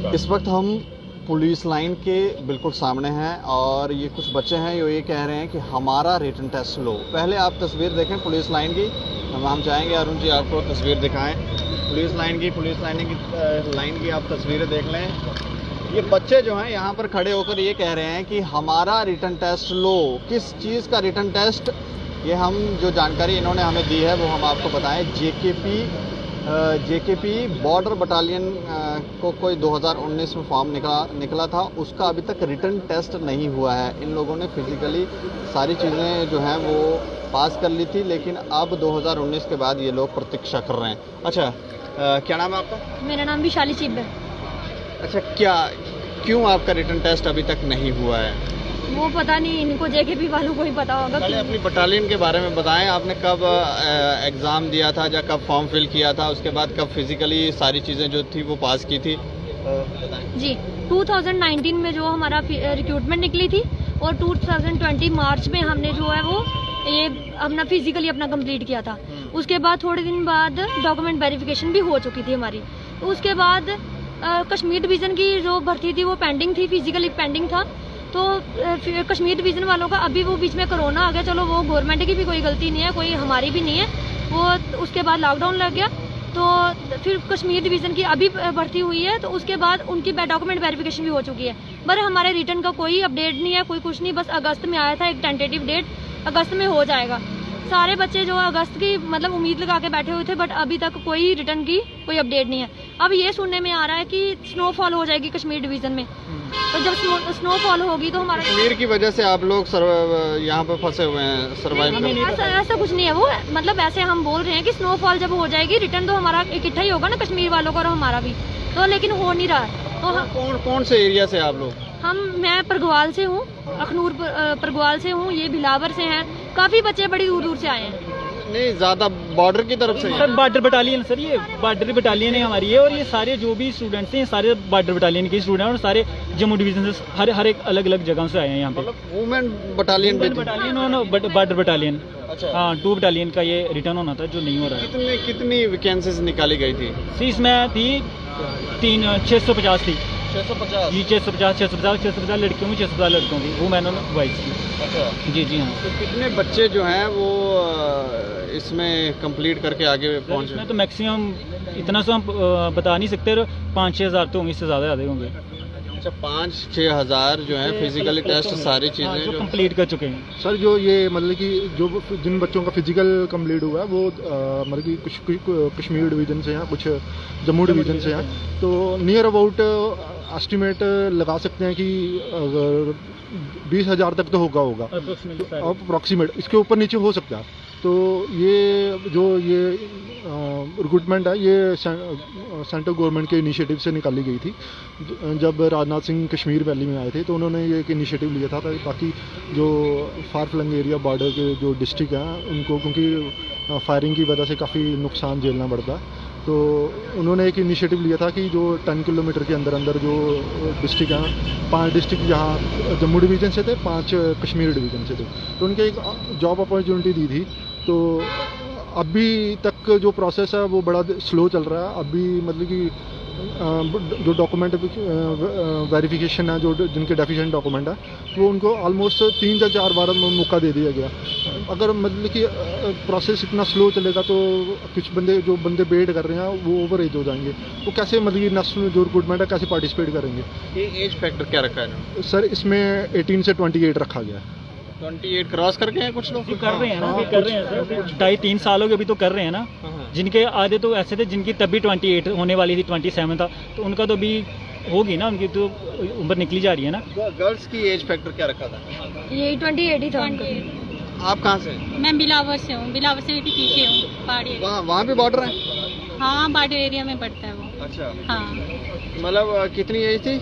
इस वक्त हम पुलिस लाइन के बिल्कुल सामने हैं और ये कुछ बच्चे हैं जो ये कह रहे हैं कि हमारा रिटन टेस्ट लो। पहले आप तस्वीर देखें पुलिस लाइन की, हम चाहेंगे अरुण जी आपको तस्वीर दिखाएं पुलिस लाइन की आप तस्वीरें देख लें। ये बच्चे जो हैं यहाँ पर खड़े होकर ये कह रहे हैं कि हमारा रिटन टेस्ट लो। किस चीज़ का रिटन टेस्ट, ये हम जो जानकारी इन्होंने हमें दी है वो हम आपको बताएं। जेकेपी बॉर्डर बटालियन को कोई 2019 में फॉर्म निकला था, उसका अभी तक रिटन टेस्ट नहीं हुआ है। इन लोगों ने फिजिकली सारी चीज़ें जो हैं वो पास कर ली थी, लेकिन अब 2019 के बाद ये लोग प्रतीक्षा कर रहे हैं। अच्छा, क्या नाम है आपका? मेरा नाम विशाली चिब है। अच्छा, क्यों आपका रिटन टेस्ट अभी तक नहीं हुआ है? वो पता नहीं, इनको जेकेपी वालों को ही पता होगा। पहले अपनी बटालियन के बारे में बताएं, आपने कब एग्ज़ाम दिया था या कब फॉर्म फिल किया था, उसके बाद कब फिजिकली सारी चीज़ें जो थी वो पास की थी? जी, 2019 में जो हमारा रिक्रूटमेंट निकली थी और 2020 मार्च में हमने जो है वो ये अपना फिजिकली अपना कंप्लीट किया था। उसके बाद थोड़े दिन बाद डॉक्यूमेंट वेरिफिकेशन भी हो चुकी थी हमारी। तो उसके बाद कश्मीर डिवीज़न की जो भर्ती थी वो पेंडिंग थी, फिजिकली पेंडिंग था। तो कश्मीर डिवीज़न वालों का अभी वो बीच में कोरोना आ गया। चलो वो गवर्नमेंट की भी कोई गलती नहीं है, कोई हमारी भी नहीं है। वो उसके बाद लॉकडाउन लग गया, तो फिर कश्मीर डिवीज़न की अभी भर्ती हुई है। तो उसके बाद उनकी डॉक्यूमेंट वेरिफिकेशन भी हो चुकी है, पर हमारे रिटर्न का कोई अपडेट नहीं है, कोई कुछ नहीं। बस अगस्त में आया था एक टेंटेटिव डेट, अगस्त में हो जाएगा। सारे बच्चे जो अगस्त की मतलब उम्मीद लगा के बैठे हुए थे, बट अभी तक कोई रिटर्न की कोई अपडेट नहीं है। अब ये सुनने में आ रहा है कि स्नोफॉल हो जाएगी कश्मीर डिवीज़न में, तो जब स्नोफॉल होगी तो हमारा कश्मीर की वजह से आप लोग यहाँ पे फंसे हुए हैं, सर्वाइव ऐसा कुछ नहीं है। वो मतलब ऐसे हम बोल रहे हैं कि स्नोफॉल जब हो जाएगी रिटर्न तो हमारा इकट्ठा ही होगा ना, कश्मीर वालों का और हमारा भी, तो लेकिन हो नहीं रहा है। तो कौन से एरिया से आप लोग? मैं परगवाल से हूँ, अखनूर परगवाल से हूँ, ये बिलावर से हैं। काफ़ी बच्चे बड़ी दूर दूर से आए हैं। नहीं, ज़्यादा बॉर्डर की तरफ से? सर बॉर्डर बटालियन, सर ये बॉर्डर बटालियन है हमारी ये, और ये सारे जो भी स्टूडेंट्स हैं सारे बॉर्डर बटालियन के स्टूडेंट हैं और सारे जम्मू डिवीजन से हर एक अलग अलग जगह से आए हैं यहाँ पे। वुमेन बटालियन और बॉर्डर बटालियन। अच्छा, हाँ, 2 बटालियन का ये रिटर्न होना था जो नहीं हो रहा है। कितनी वैकेंसीज निकाली गई थी? इसमें थी 650 थी। 650 जी, 650 लड़कियों की, 650 लड़कों की, वो मैंने वाइस की। अच्छा जी हाँ। तो कितने बच्चे जो हैं वो इसमें कंप्लीट करके आगे पहुँचे? इसमें तो मैक्सिमम इतना तो हम बता नहीं सकते, 5-6 हज़ार तो होंगे, इससे ज़्यादा होंगे। अच्छा, 5-6 हज़ार जो है फिजिकली टेस्ट सारी चीज़ें जो कंप्लीट कर चुके हैं। सर जो ये मतलब कि जो जिन बच्चों का फिजिकल कंप्लीट हुआ है वो मतलब कि कुछ कश्मीर डिवीज़न से हैं, कुछ जम्मू डिवीज़न से हैं। तो नियर अबाउट एस्टिमेट लगा सकते हैं कि अगर 20,000 तक तो होगा अप्रॉक्सीमेट, इसके ऊपर नीचे हो सकता है। तो ये जो रिक्रूटमेंट है ये सेंट्रल गवर्नमेंट के इनिशिएटिव से निकाली गई थी। जब राजनाथ सिंह कश्मीर वैली में आए थे तो उन्होंने ये एक इनिशिएटिव लिया था ताकि जो फार फ्लंग एरिया बॉर्डर के जो डिस्ट्रिक्ट हैं उनको, क्योंकि फायरिंग की वजह से काफ़ी नुकसान झेलना पड़ता है, तो उन्होंने एक इनिशिएटिव लिया था कि जो 10 किलोमीटर के अंदर जो डिस्ट्रिक्ट हैं, 5 डिस्ट्रिक्ट जहाँ जम्मू डिवीज़न से थे, 5 कश्मीर डिवीज़न से थे, तो उनके एक जॉब अपॉर्चुनिटी दी थी। तो अभी तक जो प्रोसेस है वो बड़ा स्लो चल रहा है। अभी मतलब कि जो डॉक्यूमेंट वेरिफिकेशन है, जो जिनके डेफिशिएंट डॉक्यूमेंट है, वो उनको ऑलमोस्ट 3 या 4 बार मौका दे दिया गया। अगर मतलब कि प्रोसेस इतना स्लो चलेगा तो कुछ जो बंदे वेट कर रहे हैं वो ओवर एज हो जाएंगे, वो कैसे मतलब कि नेशनल जो रिक्रूटमेंट है कैसे पार्टिसिपेट करेंगे? ये एज फैक्टर क्या रखा है सर? इसमें 18 से 28 रखा गया है। 28 क्रॉस करके हैं कुछ लोग? कर रहे हैं ना, कर रहे हैं सर, 2.5-3 सालों के अभी तो कर रहे हैं ना। जिनके आधे तो ऐसे थे जिनकी तभी 28 होने वाली थी, 27 था, तो उनका तो अभी होगी ना, उनकी तो उम्र निकली जा रही है ना। गर्ल्स की एज फैक्टर क्या रखा था? यही 28 ही था। आप कहाँ से? मैं बिलावर से हूँ, बिलावर से भी पीछे हूँ, पहाड़ी। वहाँ भी बॉर्डर है? हाँ, बॉर्डर एरिया में पड़ता है वो। अच्छा, हाँ। मतलब कितनी एज थी?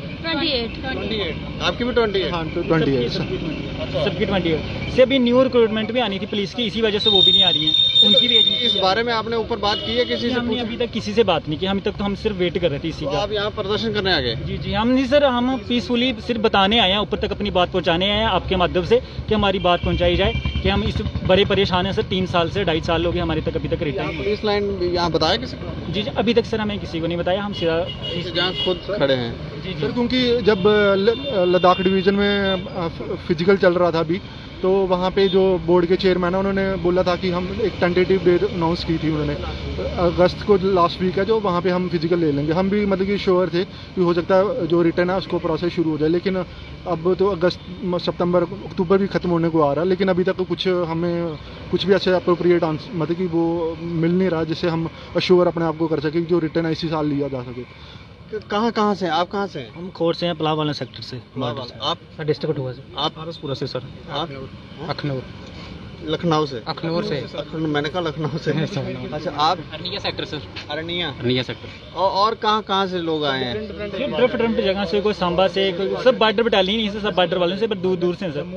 28। आपकी भी 28? हाँ, 28 सबकी 28 से अभी न्यू रिक्रूटमेंट भी आनी थी पुलिस की, इसी वजह से वो भी नहीं आ रही है। उनकी भी एजेंसी इस बारे में आपने ऊपर बात की है किसी से? हमने अभी तक किसी से बात नहीं की, अभी तक तो हम सिर्फ वेट कर रहे थे इसी तो का। आप यहाँ प्रदर्शन करने आ गए? जी हम नहीं सर, हम पीसफुली सिर्फ बताने आए हैं, ऊपर तक अपनी बात पहुंचाने आए हैं आपके माध्यम से कि हमारी बात पहुंचाई जाए कि हम इस बड़े परेशान हैं सर। 3 साल से 2.5 साल हो गए हमारे तक अभी तक रिटर्न। पुलिस लाइन यहाँ बताया किसी को? जी अभी तक सर हमें किसी को नहीं बताया, हम सीधा जहाँ खुद खड़े हैं। सर क्योंकि जब लद्दाख डिवीज़न में फिजिकल चल रहा था अभी, तो वहाँ पे जो बोर्ड के चेयरमैन है उन्होंने बोला था कि हम एक टेंटेटिव डेट अनाउंस की थी उन्होंने, अगस्त को लास्ट वीक है जो वहाँ पे हम फिजिकल ले लेंगे। हम भी मतलब कि श्योर थे कि हो सकता है जो रिटर्न है उसको प्रोसेस शुरू हो जाए, लेकिन अब तो अगस्त सितंबर अक्टूबर भी खत्म होने को आ रहा है, लेकिन अभी तक कुछ हमें कुछ भी ऐसे अप्रोप्रिएट आंसर मतलब कि वो मिल नहीं रहा जिससे हम अश्योर अपने आप को कर सकें कि जो रिटर्न है इसी साल लिया जा सके। कहाँ से आप? कहाँ से हैं? हम खोर से हैं, पलाव वाला सेक्टर से। आप? डिस्ट्रिक्ट हुआ से। आप? पूरा से सर। आप? अखनूर। लखनऊ से? अखनूर से। मैंने कहा लखनऊ से। अच्छा आप? Arnia sector sir. Arnia sector. और कहाँ से लोग आए हैं? डिफरेंट जगह से, कोई सांबा से, कोई सब बॉर्डर बटालियन से, सब बॉर्डर वाले से, पर दूर से सर।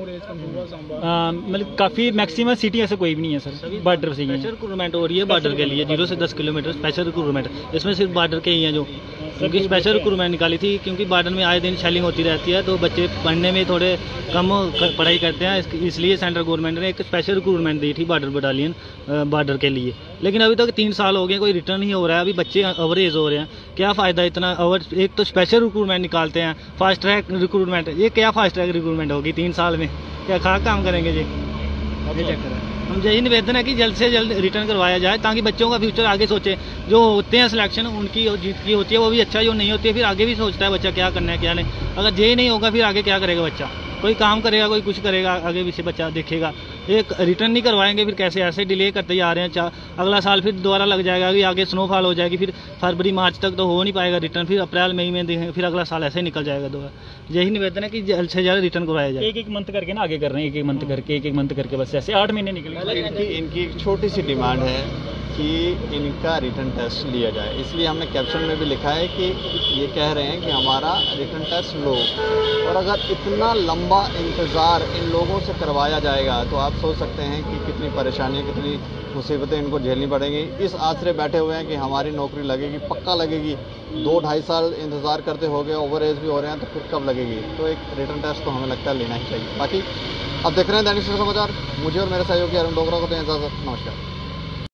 मतलब काफ़ी मैक्सिमम सिटी ऐसे कोई भी नहीं है सर, बॉर्डर से ही है। स्पेशल रिक्रूटमेंट हो रही है बॉर्डर के लिए, 0 से 10 किलोमीटर स्पेशल रिक्रूटमेंट। इसमें सिर्फ बॉर्डर के ही हैं जो, क्योंकि स्पेशल रिक्रूटमेंट निकाली थी क्योंकि बॉर्डर में आए दिन शेलिंग होती रहती है, तो बच्चे पढ़ने में थोड़े कम पढ़ाई करते हैं, इसलिए सेंट्रल गवर्नमेंट ने एक स्पेशल रिक्रूटमेंट दी थी बॉर्डर बटालियन बॉर्डर के लिए। लेकिन अभी तक 3 साल हो गए, कोई रिटर्न नहीं हो रहा है। अभी बच्चे ओवरेज हो रहे हैं, क्या फ़ायदा इतना ओवर। एक तो स्पेशल रिक्रूटमेंट निकालते हैं, फास्ट ट्रैक रिक्रूटमेंट, ये क्या फास्ट ट्रैक रिक्रूटमेंट होगी 3 साल में? क्या खाक काम करेंगे जी? ये चक्कर है। हम यही निवेदन है कि जल्द से जल्द रिटर्न करवाया जाए ताकि बच्चों का फ्यूचर आगे सोचे। जो होते हैं सिलेक्शन उनकी जीत की होती है वो भी अच्छा, जो नहीं होती है फिर आगे भी सोचता है बच्चा क्या करना है क्या नहीं। अगर ये नहीं होगा फिर आगे क्या करेगा बच्चा? कोई काम करेगा, कोई कुछ करेगा, आगे भी से बच्चा देखेगा। एक रिटर्न नहीं करवाएंगे फिर कैसे? ऐसे डिले करते जा रहे हैं, अगला साल फिर दोबारा लग जाएगा, कि आगे स्नोफॉल हो जाएगी, फिर फरवरी मार्च तक तो हो नहीं पाएगा रिटर्न, फिर अप्रैल मई में देखेंगे, फिर अगला साल ऐसे ही निकल जाएगा दोबारा। यही निवेदन है कि जल्द से जल्द रिटर्न करवाया जाए। एक मंथ करके ना आगे कर रहे हैं, एक मंथ करके बस ऐसे 8 महीने निकले। इनकी एक छोटी सी डिमांड है कि इनका रिटर्न टेस्ट लिया जाए, इसलिए हमने कैप्शन में भी लिखा है कि ये कह रहे हैं कि हमारा रिटर्न टेस्ट लो। और अगर इतना लंबा इंतज़ार इन लोगों से करवाया जाएगा तो आप सोच सकते हैं कि कितनी परेशानियाँ, कितनी मुसीबतें इनको झेलनी पड़ेंगी। इस आसरे बैठे हुए हैं कि हमारी नौकरी लगेगी, पक्का लगेगी। 2-2.5 साल इंतज़ार करते हो गए, ओवर एज भी हो रहे हैं, तो फिर कब लगेगी? तो एक रिटर्न टेस्ट तो हमें लगता है लेना ही चाहिए। बाकी अब देख रहे हैं दैनिक समाचार, मुझे और मेरे सहयोगी अरुण डोगरा को तो इजाज़त, नमस्कार।